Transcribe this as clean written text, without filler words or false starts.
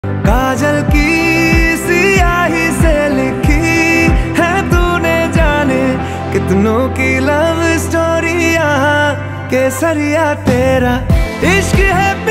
काजल की सियाही से लिखी है तूने, जाने कितनों की लव स्टोरी यहाँ केसरिया तेरा इश्क है।